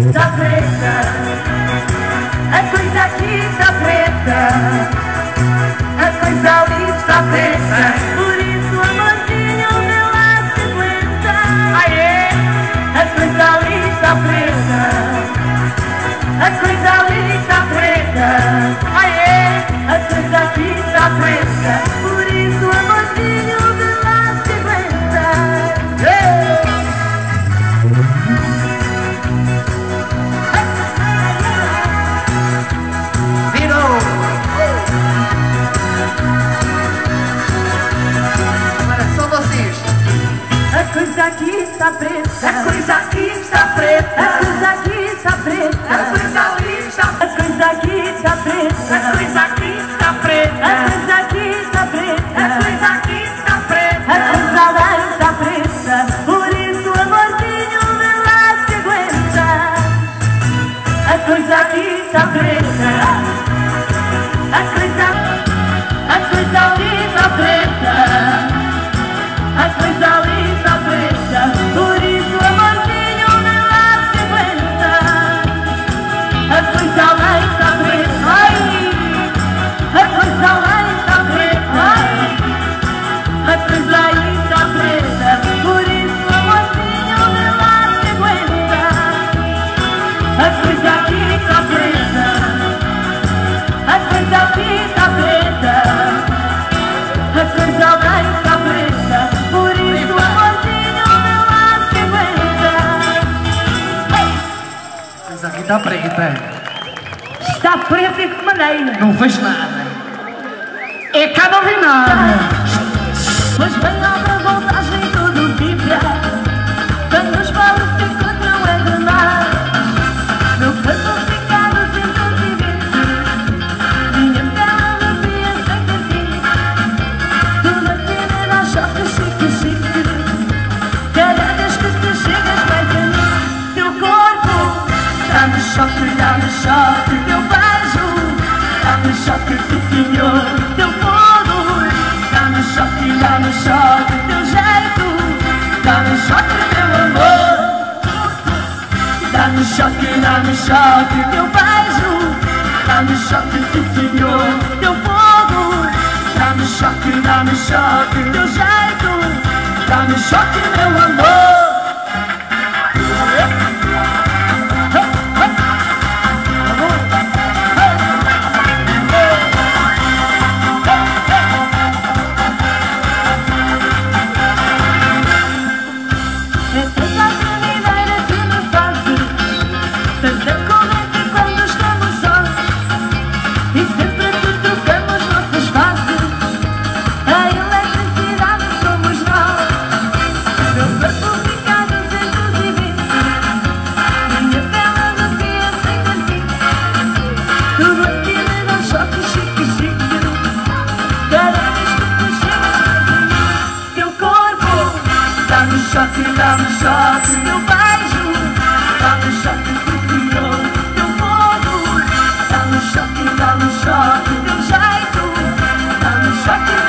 tá preta, a coisa aqui tá preta, a coisa ali está preta. Por isso, amorzinho, vê lá se aguenta. Aê! A coisa ali está preta, a coisa ali está preta. Aê! A coisa aqui está preta. Por isso, amorzinho, vê lá se aguenta. Virou! Agora só vocês. A coisa aqui está preta, A coisa aqui está preta, a coisa aqui está preta, a coisa ali está a coisa aqui está preta, a coisa aqui está preta, a coisa aqui está preta, a coisa aqui está preta, a coisa lá está preta. Por isso, amorzinho, vê lá se aguenta. A coisa aqui está preta, a coisa ali está preta, a coisa ali está preta. Por isso, amorzinho, vê lá se aguenta. A coisa lá está preta, ai, a coisa lá está preta, ai, a coisa aí está preta. Por isso, amorzinho, vê lá se aguenta. A coisa aqui está preta, a coisa aqui está preta, a coisa lá está preta. Por isso, amorzinho, vê lá se aguenta. a coisa aqui está preta. Está preta e de que maneira? Não vejo nada. É cá não vi nada. Pois bem, abre a voltagem e tudo vibra. Quando os palos se encontram é demais. Meu corpo fica 220. Minha bela arrepia sem ter fim. Tudo aqui me dá choque, chique, chique. Cada vez que tu chegas mais a mim, teu corpo dá-me choque, dá-me choque. Teu beijo dá-me choque, sim senhor. Teu fogo dá-me choque, teu jeito dá-me choque, meu amor. Dá-me choque, teu beijo dá-me choque, sim senhor. Teu fogo dá-me choque, teu jeito dá-me choque, meu amor. É tanta tremedeira que me faz, tanta corrente quando estamos sós, e sempre que tocamos nossas faces, a eletricidade somos nós. Meu corpo fica a 220, minha pele arrepia sem ter fim. Tudo aqui me dá choque, chique, chique. Cada vez que tu chegas mais a mim, teu corpo dá-me choque, teu beijo dá-me choque, sim senhor. Teu fogo dá-me choque, teu jeito dá-me choque.